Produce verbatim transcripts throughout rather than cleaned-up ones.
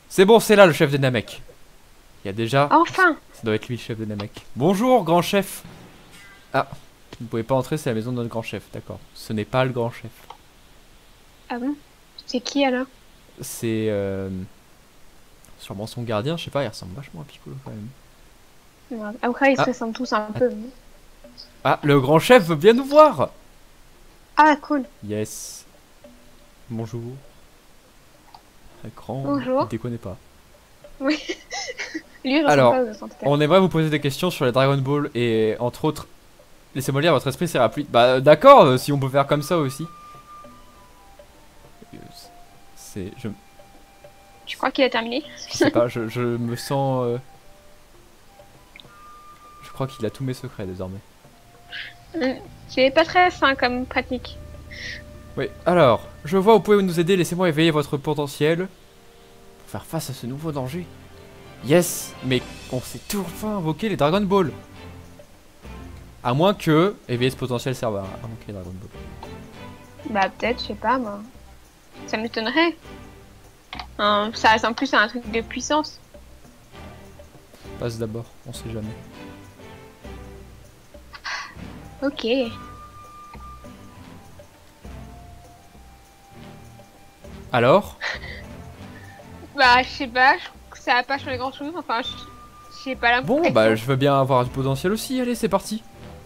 C'est bon, c'est là le chef de Namek. Il y a déjà... Enfin. Ça doit être lui le chef de Namek. Bonjour, grand chef. Ah, vous ne pouvez pas entrer, c'est la maison de notre grand chef, d'accord. Ce n'est pas le grand chef. Ah bon? C'est qui alors? C'est... Euh... sûrement son gardien, je sais pas, il ressemble vachement à Piccolo quand même. Après, ils se Ah. ressemblent tous un peu. Ah, le grand chef veut bien nous voir. Ah, cool. Yes. Bonjour. Écran. Bonjour. Ne déconnez pas. Oui. Lui, il ressemble Alors, pas aux autres, en tout cas. on aimerait vous poser des questions sur les Dragon Ball et entre autres, laissez-moi lire, votre esprit s'est rappelé. Bah d'accord, euh, si on peut faire comme ça aussi. Euh, C'est... Je, Je crois qu'il a terminé. je sais pas, je, je me sens... euh, Je crois qu'il a tous mes secrets désormais. Mm. C'est pas très sain comme pratique. Oui, alors, je vois vous pouvez nous aider, laissez-moi éveiller votre potentiel pour faire face à ce nouveau danger. Yes, mais on sait toujours enfin invoquer les Dragon Ball. À moins que éveiller ce potentiel serve à invoquer les Dragon Ball. Bah, peut-être, je sais pas, moi. Ça m'étonnerait. Hein, ça ressemble plus à un truc de puissance. Passe d'abord, on sait jamais. Ok. Alors? Bah, je sais pas, je trouve que ça a pas changé grand chose. Enfin, je je sais pas l'impression. Bon, bah je veux bien avoir du potentiel aussi, allez, c'est parti.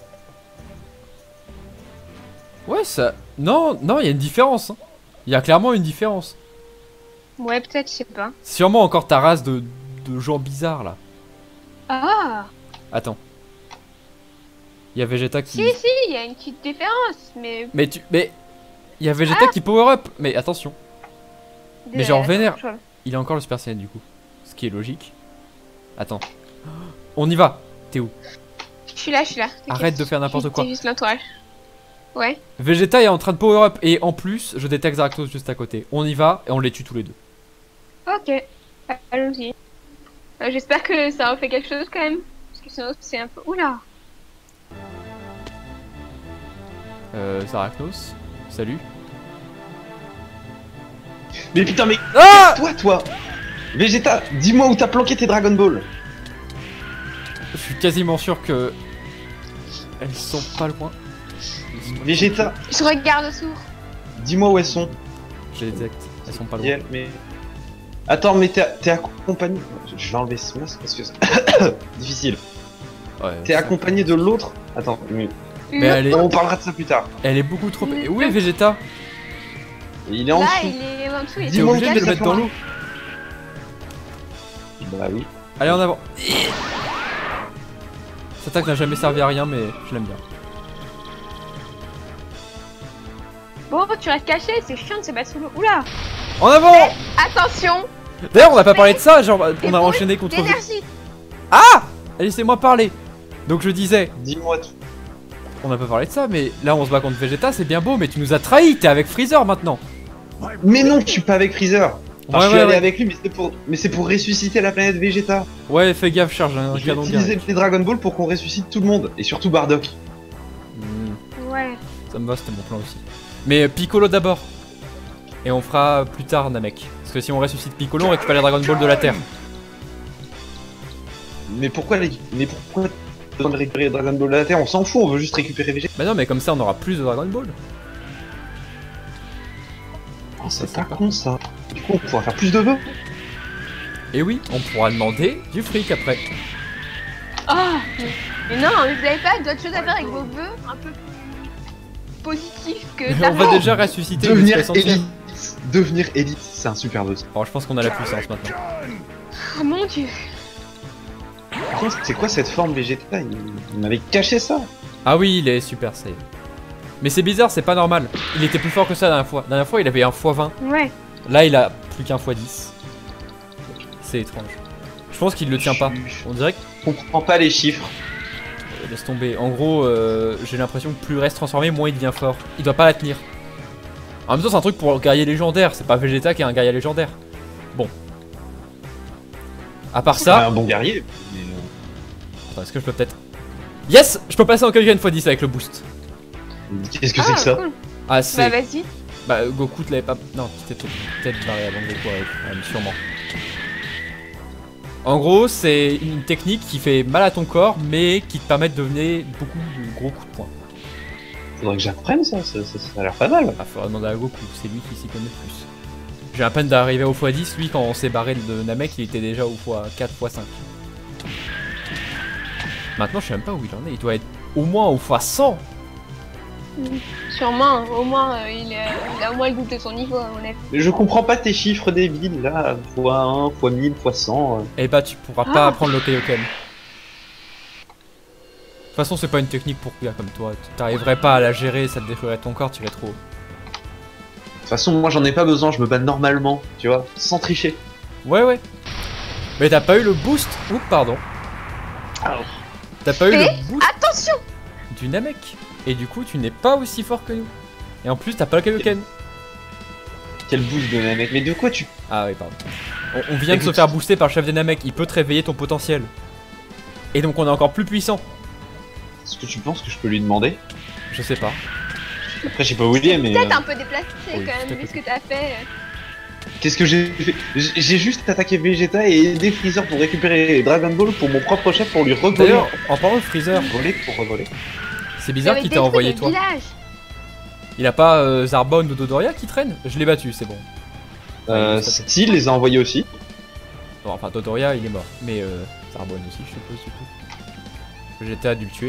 Ouais, ça... Non, non, il y a une différence. Hein. Il y a clairement une différence. Ouais, peut-être, je sais pas. Sûrement encore ta race de, de gens bizarres, là. Ah! Attends. Il y a Vegeta qui... Si, si, il y a une petite différence, mais. Mais tu... Mais... Il y a Vegeta qui power up. Mais attention. Mais genre vénère. Je- Il a encore le Super Saiyan du coup. Ce qui est logique. Attends. On y va. T'es où? Je suis là, je suis là. T'inquiète. Arrête de faire n'importe quoi. C'est juste l'entourage. Ouais. Vegeta est en train de power up. Et en plus, je détecte Zaractos juste à côté. On y va et on les tue tous les deux. Ok. Allons-y. Euh, J'espère que ça refait quelque chose quand même. Parce que sinon, c'est un peu. Oula! Euh, Zaracnos. Salut. Mais putain, mais Ah! toi, toi Vegeta, dis-moi où t'as planqué tes Dragon Ball. Je suis quasiment sûr que... Elles sont pas loin. Vegeta, Je regarde sourd. dis-moi où elles sont. Je les détecte. Elles sont pas loin. Yel, mais... Attends, mais t'es t'es accompagné... Je vais enlever ce masque parce que c'est difficile. Ouais, T'es ça- accompagné de l'autre. Attends, mais... Mais elle est... on parlera de ça plus tard. Elle est beaucoup trop... Où est Vegeta? Il est en Là, dessous. il est en dessous. Il est T'es Dis-moi obligé où de le ça mettre dans fera. l'eau. Bah oui. Allez, en avant. Cette attaque n'a jamais servi à rien, mais je l'aime bien. Bon, tu restes caché, c'est chiant de se battre sous l'eau. Oula! En avant! Attention! D'ailleurs, on n'a pas parlé de ça, genre, on a bon, enchaîné contre... D'énergie! Ah! Laissez-moi parler. Donc je disais, Dis-moi tout. on n'a pas parlé de ça, mais là on se bat contre Vegeta, c'est bien beau, mais tu nous as trahis, t'es avec Freezer maintenant. Mais non, je suis pas avec Freezer. Enfin, Ouais, je suis ouais, allé ouais. avec lui, mais c'est pour... mais c'est pour ressusciter la planète Vegeta. Ouais, fais gaffe, charge un Je vais canon utiliser direct. les Dragon Ball pour qu'on ressuscite tout le monde. Et surtout Bardock. Hmm, Ouais. ça me va, c'était mon plan aussi. Mais euh, Piccolo d'abord. Et on fera plus tard Namek. Parce que si on ressuscite Piccolo, on récupère les Dragon Ball de la Terre. Mais pourquoi les... Mais pourquoi besoin de récupérer les Dragon Ball de la Terre? On s'en fout, on veut juste récupérer Vegeta. Bah non, mais comme ça on aura plus de Dragon Ball. Oh, c'est pas con ça. Du coup, on pourra faire plus de vœux. Et oui, on pourra demander du fric après. Ah! Mais non, mais vous avez pas d'autres choses à faire avec vos vœux un peu plus positifs que on ça? va déjà ressusciter une Devenir espèce entière. élite. Devenir élite, c'est un super vœu. Alors je pense qu'on a la puissance maintenant. Oh mon dieu! Par contre, c'est quoi cette forme Vegeta? Il, il m'avait caché ça. Ah oui, il est super saiyan. Mais c'est bizarre, c'est pas normal. Il était plus fort que ça la dernière fois. La dernière fois, il avait un fois vingt. Ouais. Là, il a plus qu'un fois dix. C'est étrange. Je pense qu'il le tient pas. On dirait que... Je comprends pas les chiffres. euh, Laisse tomber. En gros, euh, j'ai l'impression que plus il reste transformé, moins il devient fort. Il doit pas la tenir. En même temps, c'est un truc pour le guerrier légendaire. C'est pas Vegeta qui est un guerrier légendaire. Bon. À part C'est ça... un bon guerrier. Mais... euh, Attends, est-ce que je peux peut-être... Yes! Je peux passer en quelqu'un une fois dix avec le boost. Qu'est-ce que Ah, c'est que ça? cool. Ah, Bah c'est... vas-y. Bah, Goku te l'avait pas... Non, c'était peut-être barré avant Goku arrive. Ouais, mais sûrement. En gros, c'est une technique qui fait mal à ton corps, mais qui te permet de donner beaucoup de gros coups de poing. Faudrait que j'apprenne ça, ça, ça, ça a l'air pas mal. Ah, faudra demander à Goku, c'est lui qui s'y connaît le plus. J'ai à peine d'arriver au fois dix, lui quand on s'est barré de Namek, il était déjà au fois quatre, fois cinq. Maintenant, je sais même pas où il en est, il doit être au moins au fois cent. Sûrement, au moins, euh, il, est, il a au moins le double de son niveau, à mon avis. Mais je comprends pas tes chiffres débiles là, fois un, fois mille, fois cent. euh. Et bah, tu pourras Ah. pas apprendre le Kaioken. De toute façon, c'est pas une technique pour gars comme toi. T'arriverais pas à la gérer, ça te détruirait ton corps, tu irais trop haut. De toute façon, moi j'en ai pas besoin, je me bats normalement, tu vois, sans tricher. Ouais, ouais. Mais t'as pas eu le boost. Oups, pardon. Ah. T'as pas eu Et le boost Attention! du Namek. Et du coup, tu n'es pas aussi fort que nous. Et en plus, t'as pas le Kaioken. Quel boost de Namek, mais de quoi tu... Ah oui, pardon. On, on vient de se faire booster par le chef des Namek. Il peut te réveiller ton potentiel. Et donc, on est encore plus puissant. Est-ce que tu penses que je peux lui demander? Je sais pas. Après, j'ai pas oublié, mais... Peut-être euh, un peu déplacé oui, quand même, tout à vu fait. ce que t'as fait. Qu'est-ce que j'ai fait? J'ai j'ai juste attaqué Vegeta et aidé Freezer pour récupérer Dragon Ball pour mon propre chef pour lui revoler. D'ailleurs, en parlant de Freezer, Voler pour revoler. c'est bizarre qu'il t'ait envoyé toi. Village. Il a pas euh, Zarbon ou Dodoria qui traîne? Je l'ai battu, c'est bon. Euh, Ouais, ça fait- Steel les a envoyés aussi. Bon, enfin, Dodoria, il est mort. Mais euh, Zarbon aussi, je suppose, du coup. J'étais à dû le tuer.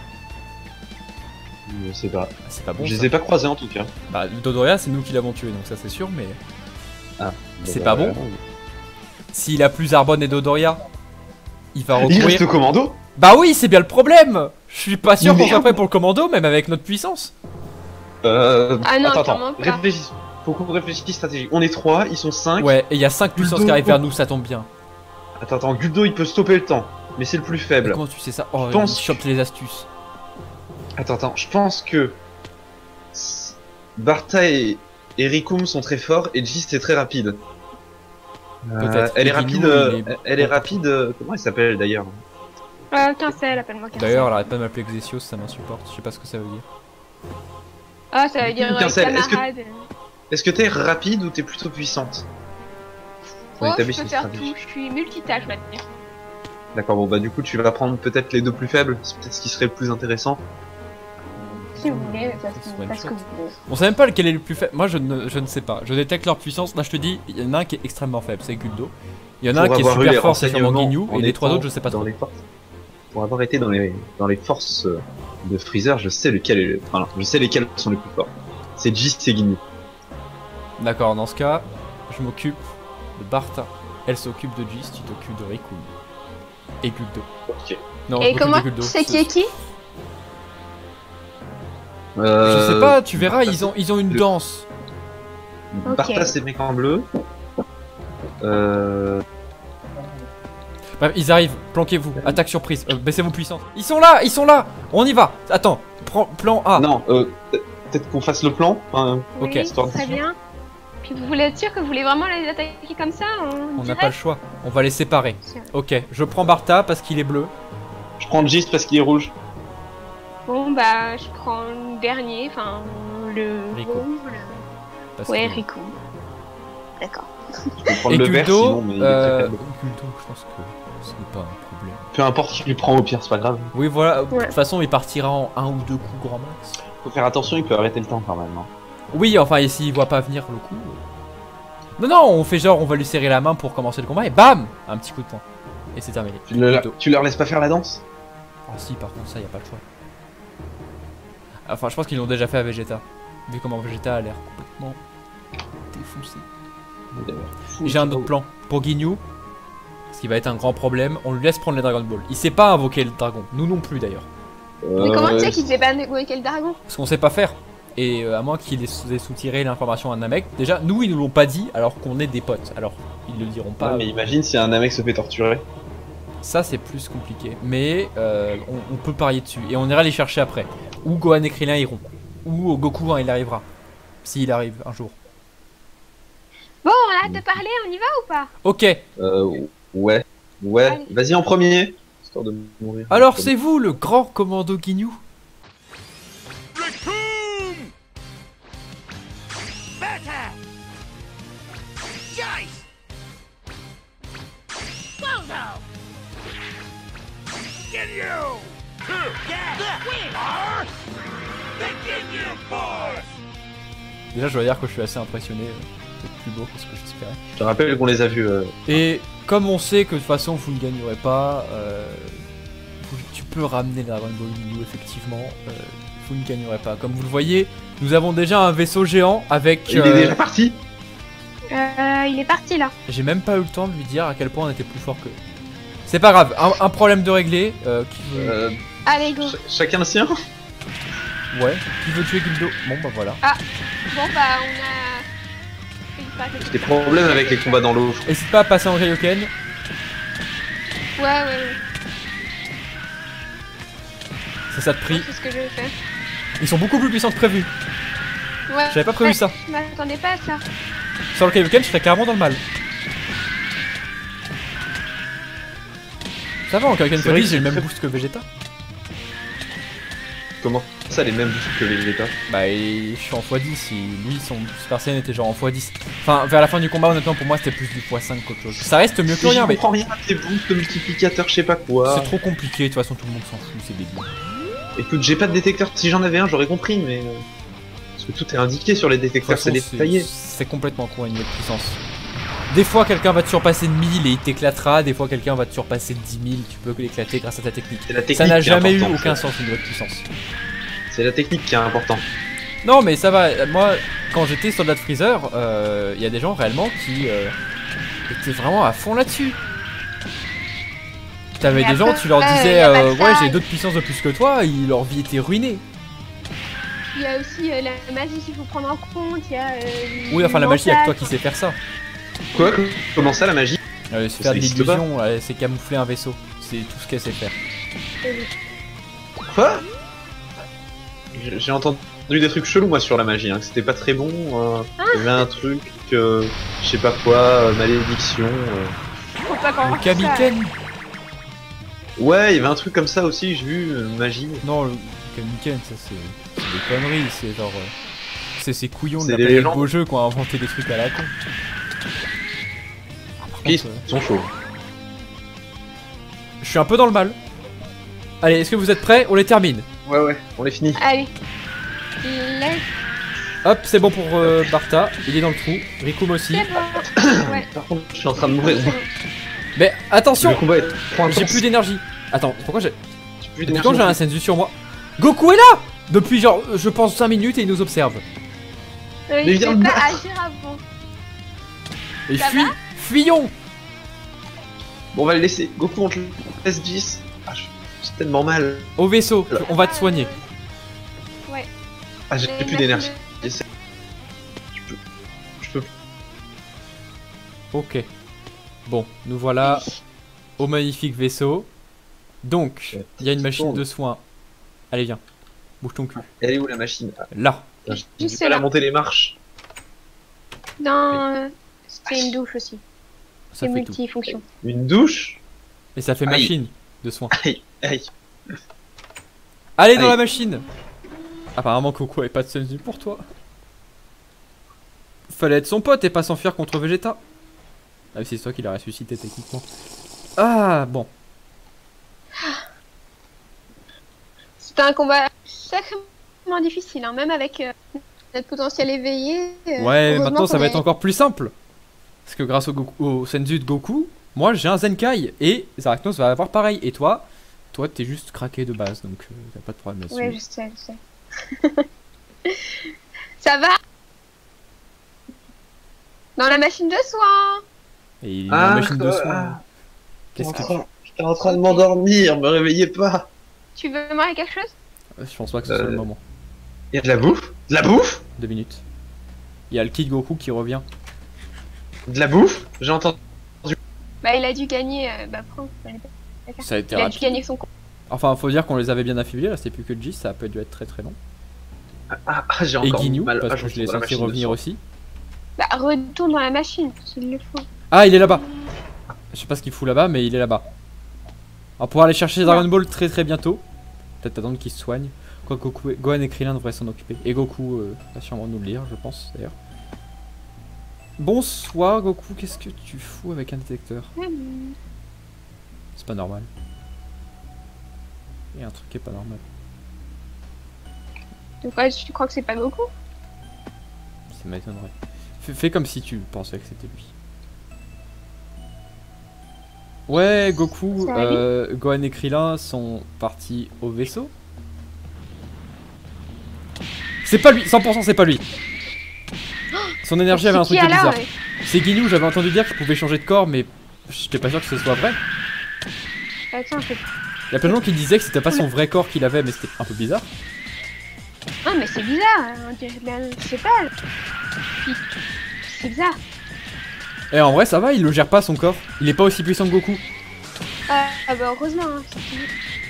Je sais pas. Ah, c'est pas bon. je ça. les ai pas croisés en tout cas. Bah, Dodoria, c'est nous qui l'avons tué, donc ça c'est sûr, mais. Ah. C'est Bon, pas bah, bon. S'il a plus Zarbon et Dodoria, il va Il recourir. reste commando. Bah oui, c'est bien le problème. Je suis pas sûr qu'on Merde. soit prêt pour le commando, même avec notre puissance. Euh... Ah non, attends, clairement attends. pas. Réfléchis. Faut qu'on réfléchisse stratégie. On est trois, ils sont cinq. Ouais, et il y a cinq puissances qui Guldo. arrivent vers nous, ça tombe bien. Attends, attends. Guldo il peut stopper le temps. Mais c'est le plus Mais faible. comment tu sais ça? Oh, Je pense- il chope les astuces. Attends, attends. Je pense que... Barta et... et Rikum sont très forts et Gist est très rapide. Euh, Peut-être. elle est Et rapide. Guinou, euh, il est- Elle est rapide. euh, Comment elle s'appelle d'ailleurs? Euh, Quincel, appelle-moi Quincel. D'ailleurs, elle arrête pas de m'appeler Xesios, ça m'insupporte. Je sais pas ce que ça veut dire. Ah, ça veut dire euh, Quincel, est-ce que- camarade. Est-ce que t'es rapide ou t'es plutôt puissante? On Oh, je établit peux une faire stratégie. tout, je suis multitâche maintenant. D'accord, bon bah du coup tu vas prendre peut-être les deux plus faibles, c'est peut-être ce qui serait le plus intéressant. Si vous voulez, ça C'est se one passe que shot. vous voulez. On sait même pas lequel est le plus faible. Moi, je ne, je ne sais pas. Je détecte leur puissance. Là, je te dis, il y en a un qui est extrêmement faible, c'est Guldo. Il y en a un Pour qui est avoir eu super les fort, c'est sûrement renseignements Guignou. en Et les trois étant autres, je sais pas dans trop. les forces. Pour avoir été dans les dans les forces euh, de Freezer, je sais lequel est le... enfin, je sais lesquels sont les plus forts. C'est Gist et Ginyu. D'accord, dans ce cas, je m'occupe de Barta. Elle s'occupe de Gis, tu t'occupes de Riku. Et Guldo. Ok. Non, je Et m'occupe comment de Guldo. tu sais qui est qui? Euh... Je sais pas, tu verras, ils ont, ils ont une danse. Barta c'est mec en bleu. Euh... Bref, ils arrivent, planquez-vous, attaque surprise, euh, baissez vos puissances. Ils sont là, ils sont là, on y va. Attends, prends plan A. Non, euh, peut-être qu'on fasse le plan. Enfin, Ok. Oui, Histoire de très sûr. bien. Puis vous voulez être sûr que vous voulez vraiment les attaquer comme ça? On n'a pas le choix, on va les séparer. Ok, je prends Barta parce qu'il est bleu. je prends Gist parce qu'il est rouge. Bon bah je prends le dernier, enfin le Rico. rouge, le- Parce Ouais, que- Rico. D'accord. Je peux prendre Et le vert Guldo, sinon, mais il est très euh, faible. Guldo, je pense que ce n'est pas un problème. Peu importe qui lui prend au pire, c'est pas grave. Oui, voilà, de Ouais. toute façon, il partira en un ou deux coups grand max. Faut faire attention, il peut arrêter le temps quand même. hein. Oui, enfin, et s'il voit pas venir le coup. euh. Non, non, on fait genre, on va lui serrer la main pour commencer le combat et bam! Un petit coup de poing. Et c'est terminé. Tu, le- Guldo. tu leur laisses pas faire la danse? Ah si, par contre, ça, y a pas le choix. Enfin, je pense qu'ils l'ont déjà fait à Vegeta. Vu comment Vegeta a l'air complètement défoncé. J'ai un autre plan pour Ginyu. Ce qui va être un grand problème. On lui laisse prendre les Dragon Ball. Il sait pas invoquer le dragon. Nous non plus d'ailleurs. Mais comment tu Euh, sais qu'il sait pas négocier le dragon? Parce qu'on sait pas faire. Et euh, à moins qu'il ait ait soutiré l'information à Namek. Déjà, nous ils nous l'ont pas dit alors qu'on est des potes. Alors, ils le diront pas. Ouais, mais imagine si un mec se fait torturer. Ça c'est plus compliqué. Mais euh, on, on peut parier dessus. Et on ira les chercher après. Ou Gohan et Krillin iront. Ou Goku hein, il arrivera. S'il arrive un jour. Bon, on a hâte de parler, on y va ou pas? Ok. Euh, ouais. Ouais. Allez. Vas-y en premier. Histoire de mourir. Alors c'est vous le grand commando Ginyu? Déjà, je dois dire que je suis assez impressionné. euh, C'est plus beau que ce que j'espérais. Je te rappelle qu'on les a vus. Euh... Et comme on sait que de toute façon vous ne gagnerez pas, euh, vous- tu peux ramener le Dragon Ball Minu effectivement. euh, vous ne gagnerez pas. Comme vous le voyez, nous avons déjà un vaisseau géant avec. Il euh, est déjà parti. Euh, il est parti là. J'ai même pas eu le temps de lui dire à quel point on était plus fort que. C'est pas grave, un, un problème de régler. Euh, qui veut... Euh, Allez, go. ch- chacun le sien. Ouais, qui veut tuer Gildo? Bon bah voilà. Bon, bah, on a. fait pas quelque J'ai des problèmes avec les combats dans l'eau. N'hésite pas à passer en Ryoken. chose. Ouais, ouais, ouais. C'est ça de prix. C'est ce que je vais faire. Ils sont beaucoup plus puissants que prévu. Ouais. J'avais pas prévu Ouais, ça. Je m'attendais pas à ça. Sur le Kaioken, je serais carrément dans le mal. Ça va, en Kaioken C'est vrai Freddy, que j'ai le c'est même très- boost que Vegeta. Comment ça, les mêmes bouts que les Vegeta? Bah, et je suis en fois dix, et lui, son Super Saiyan était genre en fois dix. Enfin, vers la fin du combat, honnêtement, pour moi, c'était plus du fois cinq qu'autre chose. Ça reste mieux que Mais rien, je mais comprends rien à tes boosts de multiplicateurs, je sais pas quoi. c'est trop compliqué, de toute façon, tout le monde s'en fout, c'est débile. Écoute, j'ai pas de détecteur. Si j'en avais un, j'aurais compris, mais. euh, Parce que tout est indiqué sur les De toute détecteurs, façon, c'est détaillé. c'est complètement con à niveau de puissance. Des fois, quelqu'un va te surpasser de mille et il t'éclatera, des fois, quelqu'un va te surpasser de dix mille, tu peux l'éclater grâce à ta technique. C'est la technique Ça n'a qui est jamais eu importante, aucun ça. sens au niveau de puissance. C'est la technique qui est importante. Non mais ça va, moi quand j'étais soldat de Freezer, euh, il y a des gens réellement qui euh, étaient vraiment à fond là-dessus. T'avais Mais des gens, après, tu leur y disais a pas euh, de ouais ça. j'ai deux de puissance de plus que toi, ils, leur vie était ruinée. Il y a aussi euh, la magie qu'il faut prendre en compte. Il y a. Euh, Oui enfin la magie, y'a que toi qui mental. sais faire ça. Quoi Comment ça, la magie? Euh, c'est Ça faire de existe pas. l'illusion, euh, c'est camoufler un vaisseau, c'est tout ce qu'elle sait faire. Quoi? J'ai j'ai entendu des trucs chelous, moi, sur la magie, hein, que c'était pas très bon. euh, Il y avait un truc, euh, je sais pas quoi, euh, malédiction. euh. Faut pas qu'on Le rate ça. Kamiken. Ouais, il y avait un truc comme ça aussi, j'ai vu, euh, magie. Non le Kamiken ça c'est c'est des conneries, c'est genre... euh, c'est ces couillons de C'est la des planète légendes. beau jeu qui ont inventé des trucs à la con. Par Ils contre, euh, sont chauds. je suis un peu dans le mal. Allez, est-ce que vous êtes prêts? On les termine. Ouais, ouais, on les finit. Allez. Let's. Hop, c'est bon pour euh, Bartha. Il est dans le trou. Rikum aussi. C'est bon. Ouais. Par contre, je suis en train de mourir. Mais attention, Le combat est trop intense. j'ai plus d'énergie. Attends, pourquoi j'ai. J'ai plus Depuis d'énergie quand j'ai non un plus. senzu sur moi? Goku est là! Depuis genre, je pense cinq minutes et il nous observe. Euh, Mais il viens peut me pas battre. agir avant. Et Ça fuis, fuyons! Bon, on va le laisser. Goku, on te laisse dix. Ah, je- j'ai tellement mal. Au vaisseau, on va te soigner. Ouais. Ah, j'ai Mais plus merci d'énergie. de- Je peux. Je peux. Ok. Bon, nous voilà au magnifique vaisseau. Donc, il y a une machine de soins. Allez, viens. Bouge ton cul. Elle est où la machine? Ah, Là. putain, j'ai Juste du mal là. à monter les marches. Dans. euh, C'est une douche aussi. Ça C'est fait tout. multifonction. Une douche? Et ça fait Aïe. machine de soins. Aïe, aïe. Allez dans Aïe. la machine. Apparemment Coco avait pas de senzu pour toi. Fallait être son pote et pas s'enfuir contre Vegeta. Ah mais c'est toi qui l'a ressuscité techniquement. Ah bon. C'était un combat sacrément difficile, hein, même avec euh, notre potentiel éveillé. euh, Ouais, mais heureusement maintenant ça qu'on va est- être encore plus simple. Parce que grâce au, Goku, au senzu de Goku, moi j'ai un Zenkai et Zarachnos va avoir pareil. Et toi, toi t'es juste craqué de base donc euh, t'as pas de problème là-dessus. Ouais, je sais, je sais. Ça va? Dans la machine de soins. Et il est Ah, dans la machine de quoi. soins. Qu'est-ce que tu... J'étais en train de m'endormir, me réveillez pas. Tu veux manger quelque chose? Je pense pas que ce soit Euh. le moment. Il y a de la bouffe? De la bouffe? Deux minutes. Il y a le Kid Goku qui revient. De la bouffe? J'ai entendu. Bah, il a dû gagner. Euh, bah, prends. Ça a été Il a dû rapide. gagner son compte. Enfin, faut dire qu'on les avait bien affaiblis, il restait plus que G, ça a pas dû être très très long. Ah, ah, j'ai Et encore Ginyu, mal. parce Ah, que je l'ai retourne dans la censé machine de revenir soins. aussi. Bah, retourne dans la machine, s'il le faut. Ah, il est là-bas. Je sais pas ce qu'il fout là-bas, mais il est là-bas. On pourra aller chercher Dragon Ball très très bientôt. Peut-être attendre qu'il se soigne. Quoi, Goku, Gohan et Krillin devraient s'en occuper. Et Goku euh, va sûrement nous le lire, je pense d'ailleurs. Bonsoir Goku, qu'est-ce que tu fous avec un détecteur? C'est pas normal. Il y a un truc qui est pas normal. De quoi tu crois que c'est pas Goku? Ça m'étonnerait. Fais, fais comme si tu pensais que c'était lui. Ouais, Goku, Ça allait euh, Gohan et Krillin sont partis au vaisseau. C'est pas lui, cent pour cent c'est pas lui. Son énergie avait un C'est truc qui de alors, bizarre. ouais. C'est Guinou, j'avais entendu dire qu'il pouvait changer de corps, mais j'étais pas sûr que ce soit vrai. Attends, c'est... Il y a plein de gens qui disaient que c'était pas son vrai corps qu'il avait, mais c'était un peu bizarre. Ah mais c'est bizarre, hein, on dirait bien... Je sais pas. C'est bizarre. Et en vrai, ça va, il le gère pas son corps. Il est pas aussi puissant que Goku. Ah, ah bah heureusement, hein, c'est fini.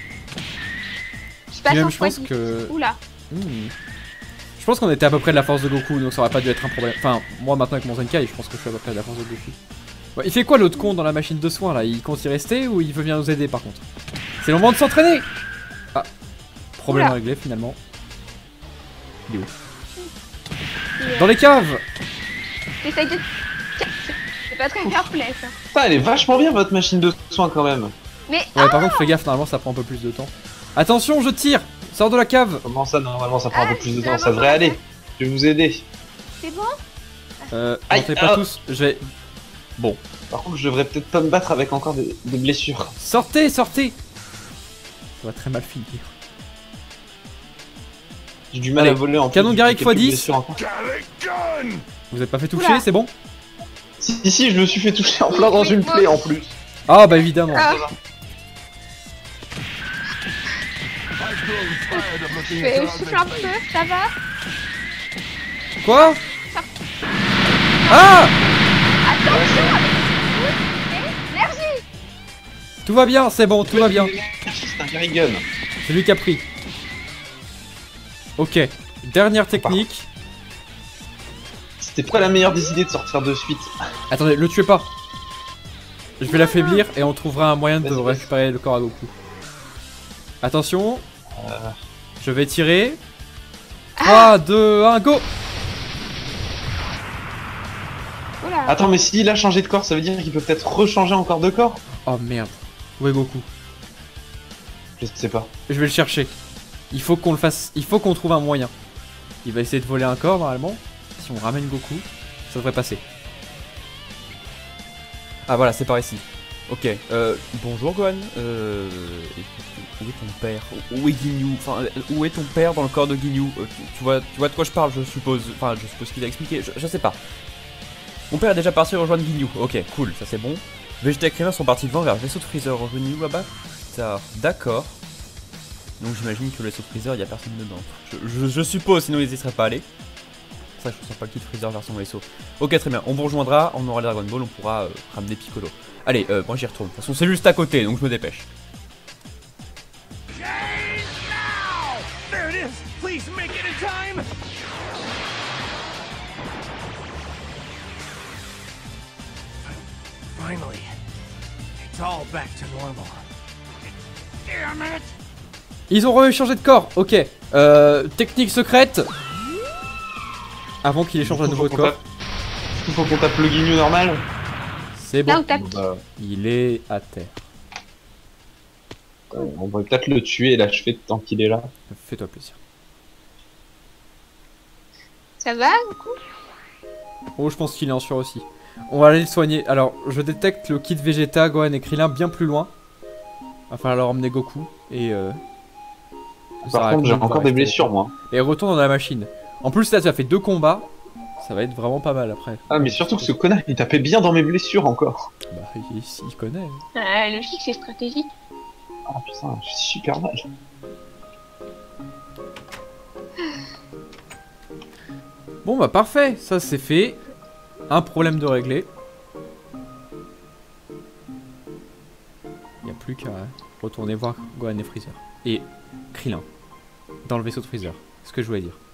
Je suis pas Puis même, sans je pense foi, que. Oula. Hmm. Je pense qu'on était à peu près de la force de Goku, donc ça aurait pas dû être un problème. Enfin, moi maintenant avec mon Zenkai, je pense que je suis à peu près de la force de Goku. Ouais, il fait quoi l'autre con dans la machine de soins là? Il compte y rester ou il veut bien nous aider par contre? C'est le moment de s'entraîner! Ah, problème Oula. réglé finalement. Il est où? Et, Dans les caves! T'essayes de... C'est pas très fair play ça. Putain, elle est vachement bien votre machine de soins quand même. Mais... Ouais, par contre, fais gaffe, normalement ça prend un peu plus de temps. Attention, je tire! Sors de la cave! Comment ça, normalement ça prend un Ah, peu plus de ça temps? va Ça devrait pas. aller. Je vais vous aider. C'est bon? Euh, Aïe, montez pas ah. tous, je vais. Bon. Par contre, je devrais peut-être pas me battre avec encore des, des blessures. Sortez, sortez! Ça va très mal finir. J'ai du mal Allez, à voler en plus. canon j'ai Garrick quelques fois dix. blessures encore. Vous êtes pas fait toucher, Oula. c'est bon? Si, si, je me suis fait toucher en plein dans Oui, une moi plaie en aussi. plus. Ah, bah évidemment. Ah. Je fais je souffle un peu, ça va? Quoi? Ah! Attention avec l'énergie. Tout va bien, c'est bon, tout va bien. C'est un Garrigun. C'est lui qui a pris. Ok. Dernière technique. C'était pas la meilleure des idées de sortir de suite. Attendez, le tuez pas. Je vais l'affaiblir et on trouvera un moyen de Vas-y, vas-y. récupérer le corps à Goku. Attention. Euh, Je vais tirer. trois, deux, un, go! Oula. Attends, mais s'il a changé de corps, ça veut dire qu'il peut peut-être rechanger encore de corps? Oh merde. Où est Goku? Je sais pas. Je vais le chercher. Il faut qu'on le fasse. Il faut qu'on trouve un moyen. Il va essayer de voler un corps normalement. Si on ramène Goku, ça devrait passer. Ah voilà, c'est par ici. Ok, euh, bonjour Gohan. Euh, écoute, où est ton père? Où est Ginyu? Enfin, où est ton père dans le corps de Ginyu? Euh, tu, tu vois, tu vois de quoi je parle, je suppose. Enfin, je suppose qu'il a expliqué. Je, je sais pas. Mon père est déjà parti rejoindre Ginyu. Ok, cool, ça c'est bon. Vegeta et Krillin sont partis devant vers le vaisseau de Freezer. Rejoignez-nous là-bas. D'accord. Donc j'imagine que le vaisseau de Freezer, il y a personne dedans. Je, je, je suppose, sinon ils y seraient pas allés. C'est ça, je ressens pas le kit Freezer vers son vaisseau. Ok, très bien, on vous rejoindra, on aura les Dragon Ball, on pourra euh, ramener Piccolo. Allez, euh, moi j'y retourne. De toute façon, c'est juste à côté, donc je me dépêche. There it is! Please make it in time! Finally, it's all back to normal. Damn it! Ils ont rechangé de corps. Ok. Euh, technique secrète. Avant qu'il échange à nouveau de corps. Il faut qu'on tape le Ginyu normal. C'est Là bon. où t'as... Bah, Il est à terre. on va peut-être le tuer et l'achever tant qu'il est là. Fais-toi plaisir. Ça va, Goku? Oh, je pense qu'il est en sueur aussi. On va aller le soigner. Alors, je détecte le kit Vegeta, Gohan et Krillin bien plus loin. Il va falloir leur emmener Goku. Et euh... ça Par va contre, j'ai pouvoir encore des rester. blessures, moi. Et retourne dans la machine. En plus, là, tu as fait deux combats. Ça va être vraiment pas mal après. Ah, mais surtout que ce connard, il tapait bien dans mes blessures encore. Bah, il, il connaît. Ah, logique, c'est stratégique. Ah putain, je suis super mal. Bon, bah, parfait. Ça, c'est fait. Un problème de régler. Il n'y a plus qu'à retourner voir Gohan et Freezer. Et Krillin. Dans le vaisseau de Freezer. C'est ce que je voulais dire.